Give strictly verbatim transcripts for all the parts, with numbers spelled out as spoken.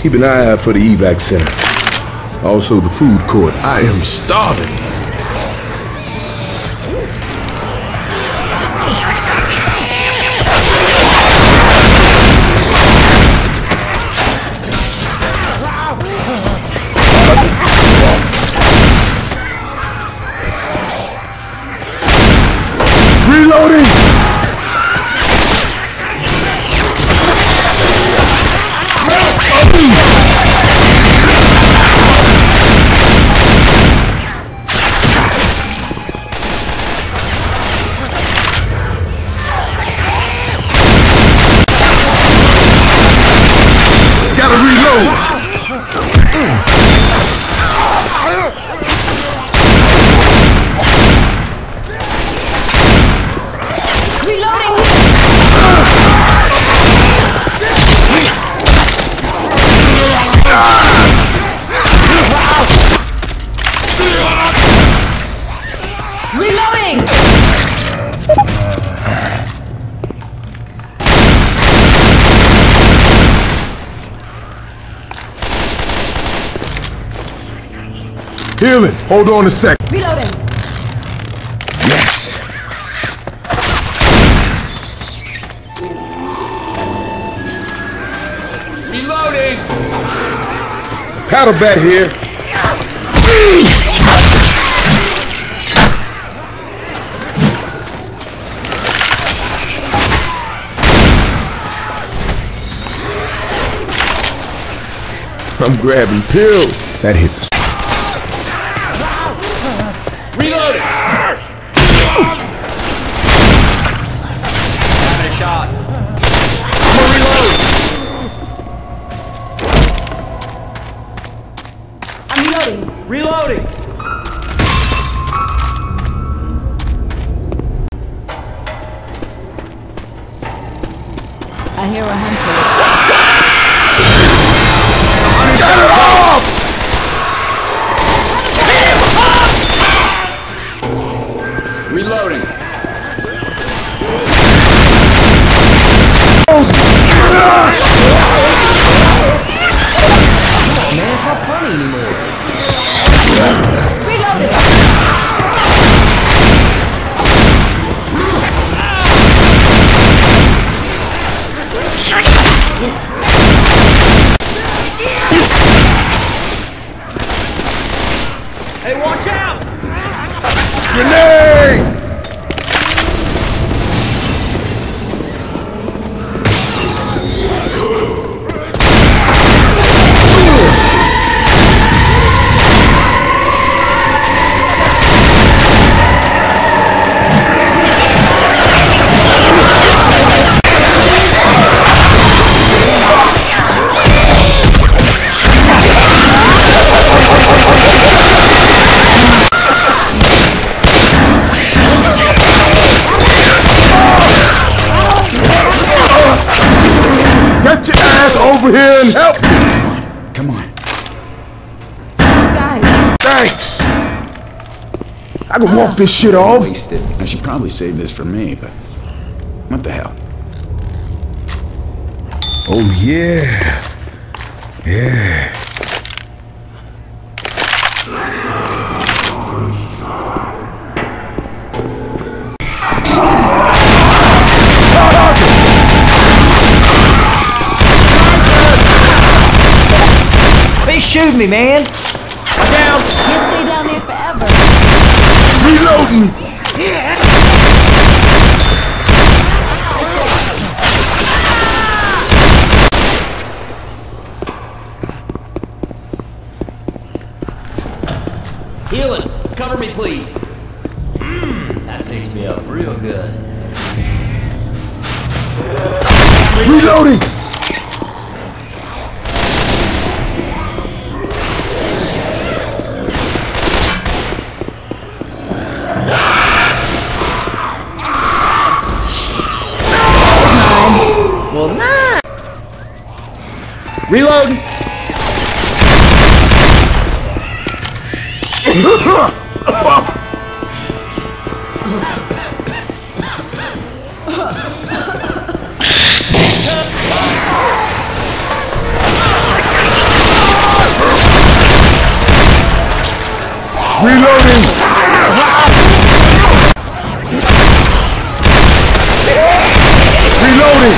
Keep an eye out for the evac center. Also the food court. I am starving. Reloading! Gotta reload! Healing. Hold on a sec. Reloading. Yes. Reloading. Paddle bat here. I'm grabbing pills. That hit the. Reloading! Got a shot. I'm gonna reload. I'm reloading. Reloading. I hear a hunter. Get it off! Reloading. Man, it's not funny anymore. Reloading. Hey, watch out! Grenade! Get your ass over here and help me! Come on. Guys. Thanks! I can walk this shit off. Wasted. I should probably save this for me, but what the hell? Oh yeah. Yeah. They shoot me, man! Down! Can't stay down there forever. Reloading! Healing! Cover me, please. Mmm, that fixed me up real good. Reloading! Well, nah. Reload! Reloading! Reloading!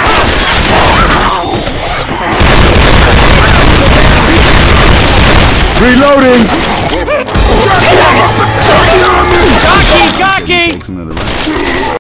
Reloading! Cocky, cocky! Takes another round.